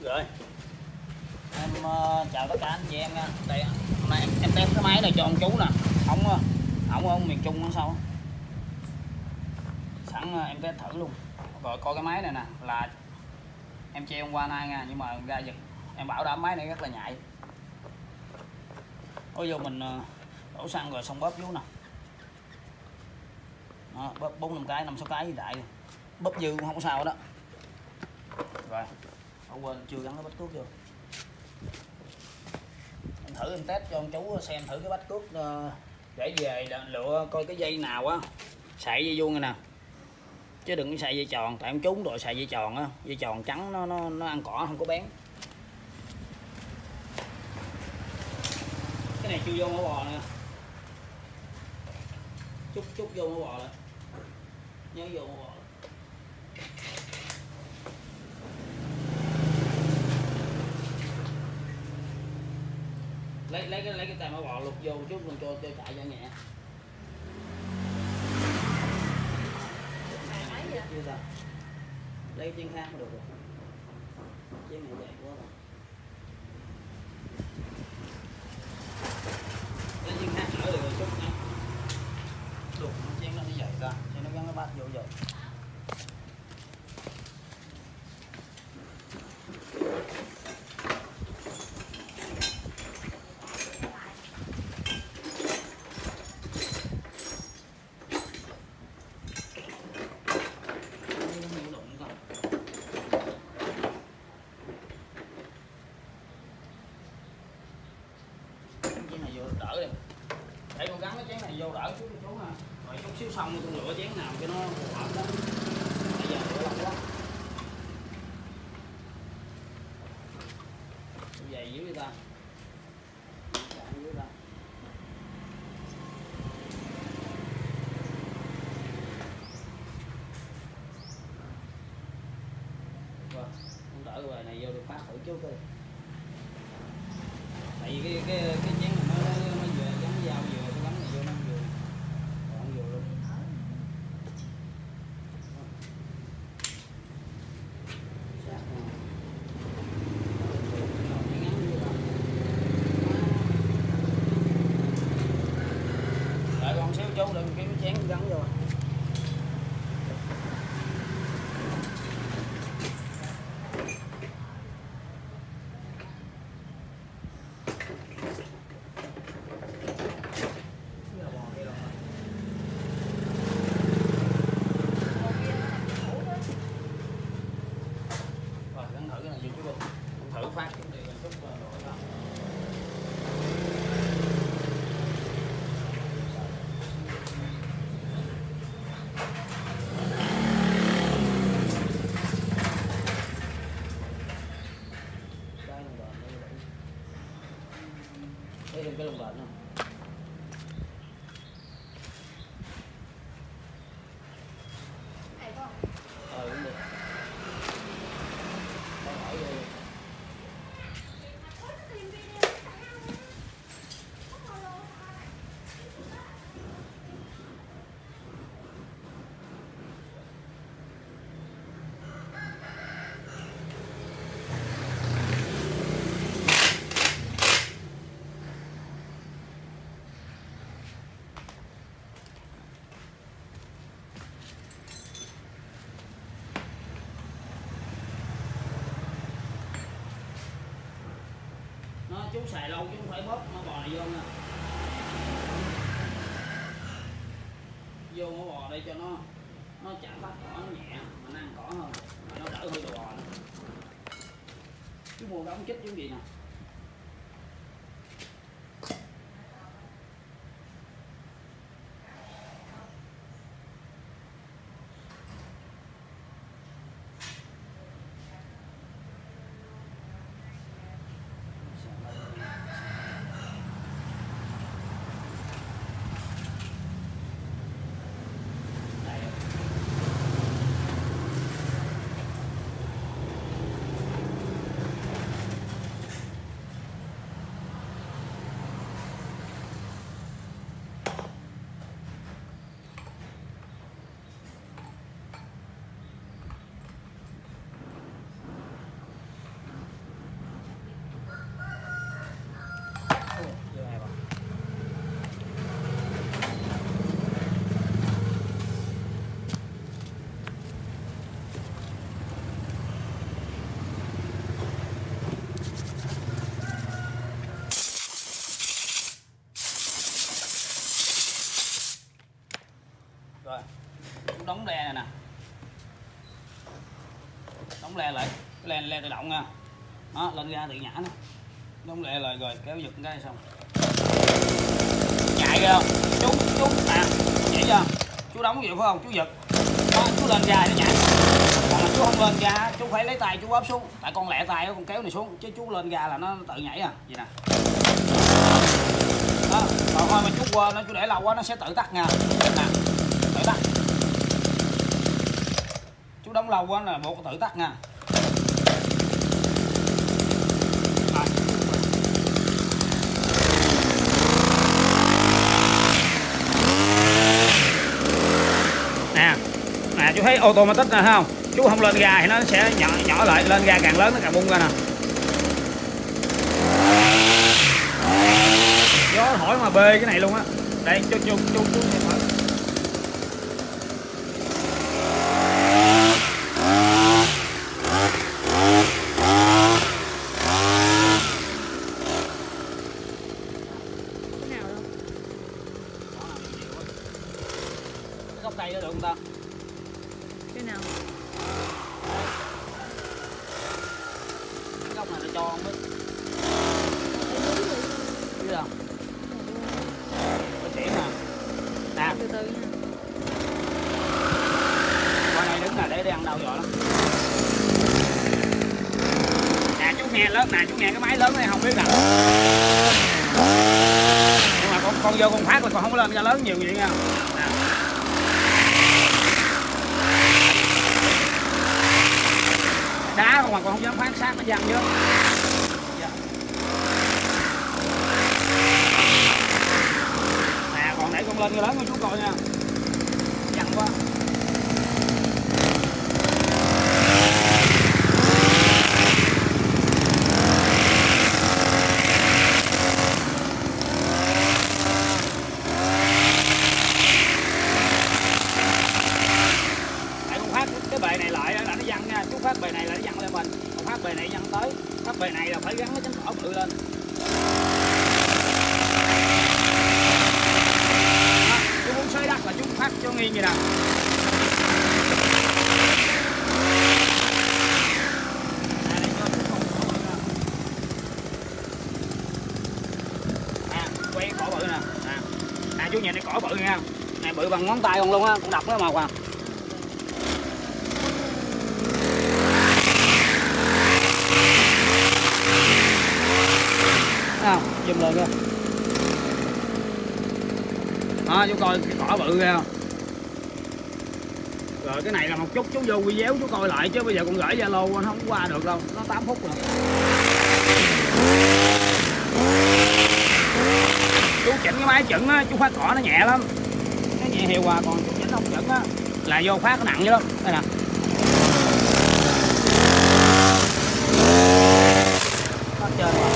Rồi em chào tất cả anh chị em nha. Đây hôm nay em test cái máy này cho ông chú nè, ổng ở miền Trung sao sẵn em test thử luôn. Rồi coi cái máy này nè, là em treo hôm qua nay nha, nhưng mà ra giật em bảo đảm máy này rất là nhạy. Ôi vô mình đổ xăng rồi xong bóp vô nè. Đó, bóp 4-5 cái, 5-6 cái gì đại, bóp dư cũng không có sao đó. Rồi quên chưa gắn cái bát cước vô. Em thử em test cho ông chú xem thử cái bát cước để về lựa coi cái dây nào á sợi dây vuông này nè, chứ đừng xài dây tròn, tại em trúng rồi xài dây tròn á, dây tròn trắng nó ăn cỏ không có bén. Cái này chưa vô mỏ bò nè, chút vô mỏ bò lại, nhớ vô mỏ bò. Lấy cái tay mỏ bò lục vô chút luôn cho chạy cho nhẹ. Chưa sao? Lấy chén khác mới được rồi. Chén này dày quá rồi. Lấy chén khác nữa được rồi chút nha. Đục chén nó đi dày ra, cho nó gắn cái bát vô rồi. Đỡ đi, để con gắn cái chén này vô đỡ chút chú ha, rồi chút xíu xong con lựa chén nào cho nó phù hợp đó. Bây giờ lựa lâu quá, dày dữ người ta, dữ người ta. Rồi, con đỡ rồi này vô được phát thử chút đi. Tại vì cái chén này nó vừa gắn dao vừa cái gắn này vô nó vừa còn vừa luôn. Đợi con xíu chú đừng kiếm cái chén gắn vô. Thử phát cái này chút đổi vào. Đây là cái lồng bền không? Cũng được. Đây hỏi vô. Chú xài lâu chứ không phải bóp mỏ bò này vô nha. Vô mỏ bò đây cho nó chạm bắt cỏ nó nhẹ mà nó ăn cỏ hơn, mà nó đỡ hơi đồ bò nữa. Chú mua cái ống chích chứ gì nè. đóng le lại, cái le tự động nha. Đó, lên ga tự nhả nó. Đóng le lại rồi kéo giật cái xong. Chạy kìa. Chú nè, vậy chưa? Chú đóng vậy phải không? Chú giật. Đó, chú lên ga để nhảy. Còn mà chú không lên ga, chú phải lấy tay chú bóp xuống. Tại con lẹ tay con kéo này xuống, chứ chú lên ga là nó tự nhảy à. Vậy nè. Đó, còn thôi mà chú quên nó, chú để lâu quá nó sẽ tự tắt nha. Nè, tự tắt. Chú đóng lâu quá là buộc tự tắt nha. Nè, chú thấy automatic nè, thấy không? Chú không lên ga thì nó sẽ nhỏ lại, lên ga càng lớn nó càng bung ra nè. Gió thổi mà bê cái này luôn á. Đây chú gốc cây đó được không ta? Cái nào? Cái gốc này nó cho không biết. Biết không? Tôi chỉ nè. Nè. Từ từ nha. Qua này đứng là để đi ăn đâu rồi lắm. Nè chú nghe lớn nè, chú nghe cái máy lớn này không biết nè. Nhưng mà con vô con phát là còn không có lên ra lớn nhiều vậy nha. Nè. Đá không mà còn không dám phát sát nó văng chứ. Nè còn để con lên cái lớn cho chú coi nha. Văng quá. Cái bề này lại là nó văng nha, chú phát bề này là nó văng lên mình, còn phát bề này văng tới, phát bề này là phải gắn cái chấm cỏ bự lên. Đó, chú muốn xới đất là chú phát cho nghiêng vậy nè. Quay cỏ bự nè, nè chú nhìn cái cỏ bự nha, này bự bằng ngón tay con luôn á, con đập nó màu à. Không, zoom lên kìa. Đó, chú coi cái cỏ bự kìa. Rồi cái này là một chút chú vô video chú coi lại chứ bây giờ con gửi Zalo anh không qua được đâu, nó 8 phút rồi. Chú chỉnh cái máy chỉnh á, chú phát cỏ nó nhẹ lắm. Nó nhẹ hiệu à, còn chú chỉnh không chỉnh á là vô phát nó nặng dữ lắm. Đây nè. Phát trên rồi.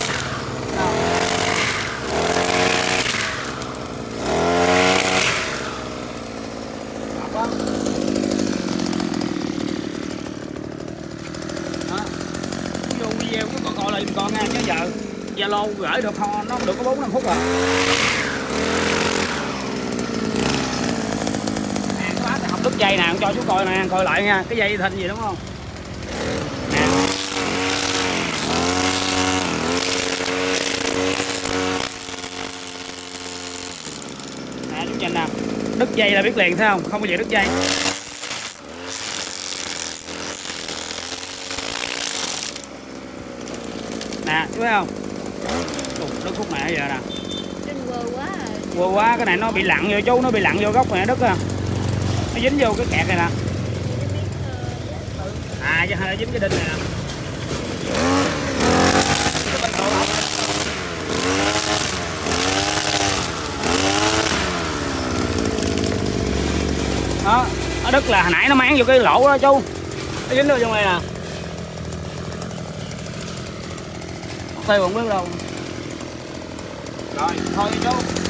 Vô video cứ coi lại con nha, chứ giờ Zalo gửi được nó không được có 4-5 phút rồi. Nè cái bác này học đứt dây nè, cho chú coi nè, coi lại nha, cái dây thình gì đúng không? Nè. Nè chú nhìn nè, đứt dây là biết liền thấy không? Không bao giờ đứt dây. Nè chú thấy không? Đứt khúc này giờ nè. Quơ quá, cái này nó bị lặn vô chú, nó bị lặn vô gốc này đứt à. Nó dính vô cái kẹt này nè. À chứ hay dính cái đinh này nè. Đó, nó đứt là hồi nãy nó máng vô cái lỗ đó chú. Nó dính vô trong này nè. Tay không biết đâu. Rồi, thôi chú.